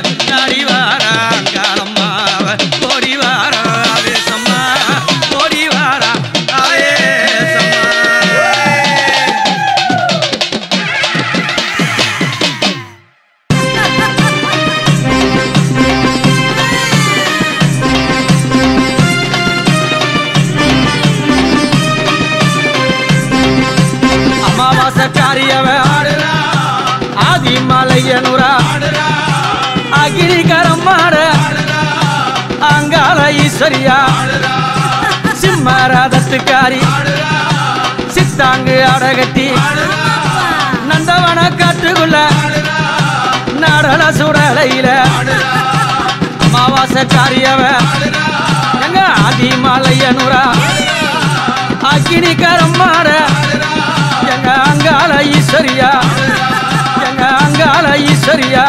ஆதிமலையனுரா அகிரிகரம் மாட அங்காள ஈஸ்வரியா சிம்மரதத்துக்காரி சித்தாங்கு அடகட்டி நந்தவன காட்டுக்குள்ள நடல சுடலையில அமாவாசைக்காரியவ எங்க ஆதிமலையனுரா அகிரிகரம் மாட எங்க அங்காள ஈஸ்வரியா எங்க அங்காள ஈஸ்வரியா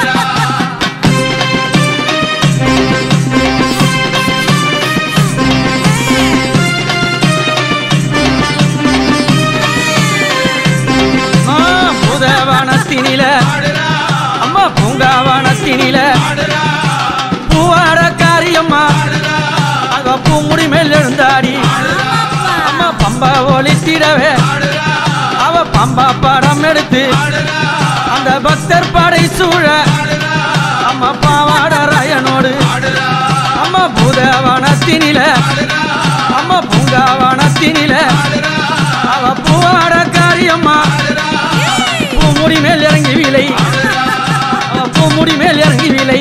பூதவனத்தினில அம்மா பூங்காவனத்தினில பூவாட காரியம்மா அவ பூமுடி மேல் எழுந்தாடி அம்மா பம்பா ஒலித்திடவே அவ பம்பா படம் எடுத்து அந்த பக்தர் படை சூழ அம்மா பாவாட ராயனோடு அம்மா பூதவனத்தினில அம்மா பூங்காவனத்தினில அவ பூவாட காரியம்மா பூமுடி மேல் இறங்கி விலை அவ பூமுடி மேல் இறங்கி விலை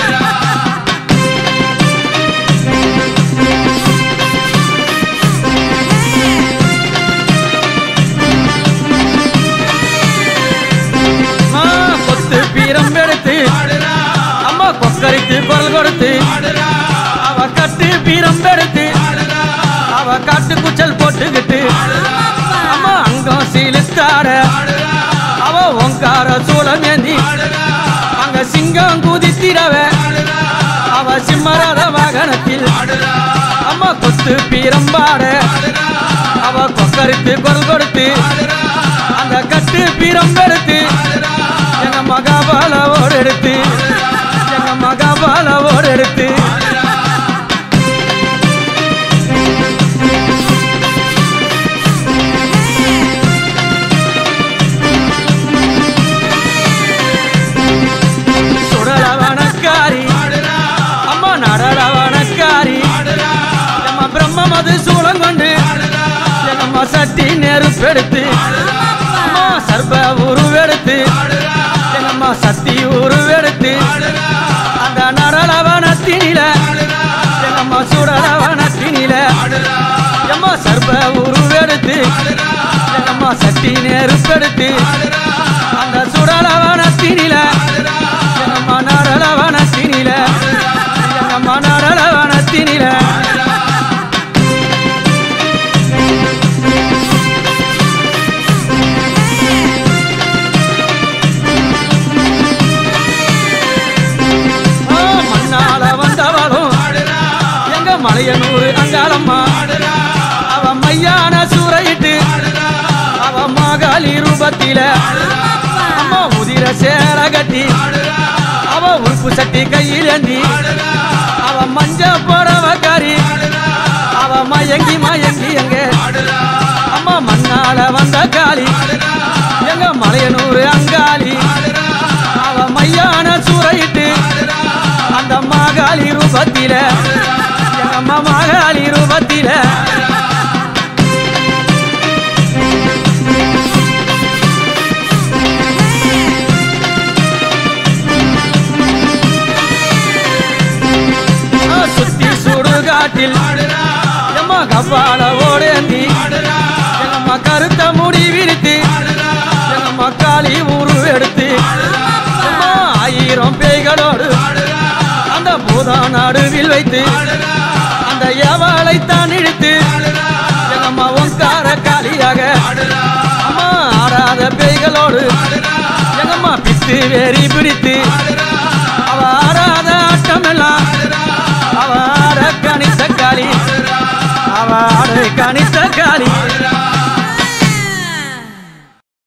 அம்மா கொக்கரித்து குரல் கொடுத்து அவ கட்டு பீரம் எடுத்து அவ காட்டு குச்சல் போட்டுக்கிட்டு அம்மா அங்கம் சீலித்தாட அவ ஓங்கார சூலம் ஏந்தி அங்க சிங்கம் குதித்திடவ அவ சிம்மரத வாகனத்தில் அம்மா கொத்து பீரம்பாட அவ கொக்கரித்து குரல் கொடுத்து அந்த கட்டு பீரம் எடுத்து எங்க மகாபாலவோடு எடுத்து எங்க மகாபாலவோடு எடுத்து சுடலவனக்காரி அம்மா நடலவனக்காரி நம்ம பிரம்ம மது சூலம் கொண்டு எங்கம்மா சட்டி நெருப்பெடுத்து அம்மா சர்ப உருவெடுத்து எங்கம்மா சத்தி உருவெடுத்து அந்த நடலவனத்தினில எங்கம்மா சுடலவனத்தினில எம்மா சர்ப உருவெடுத்து எங்கம்மா சட்டி நெருப்பெடுத்து அந்த சுடலவனத்தினில எங்கம்மா நடலவனத்தினில எங்கம்மா நடலவனத்தினில மலையனூர் அங்காளம்மா அவ மையான சூறையிட்டு அவ மகாளி ரூபத்தில அம்மா உதிர சேர கட்டி அவ உறுப்பு சட்டி கையில் ஏந்தி அவ மஞ்ச புடவக்காரி அவ மயங்கி மயங்கி எங்க அம்மா மண்ணால வந்த காளி எங்க மலையனூர் அங்காளி அவ மையான சூறையிட்டு அந்த மகாளி ரூபத்தில அம்மா மகாளி ரூபத்தில சுத்தி சுடுகாட்டில் எம்மா கப்பால ஓடேந்தி எங்கம்மா கருத்த முடி விரித்து எங்கம்மா காளி உருவெடுத்து எம்மா 1000 பேய்களோடு அந்த பூதா நடுவில் வைத்து அந்த எவளைத்தான் இழுத்து எங்கம்மா ஓங்கார காளியாக அம்மா ஆடாத பேய்களோடு எங்கம்மா பித்து வேறி பிடித்து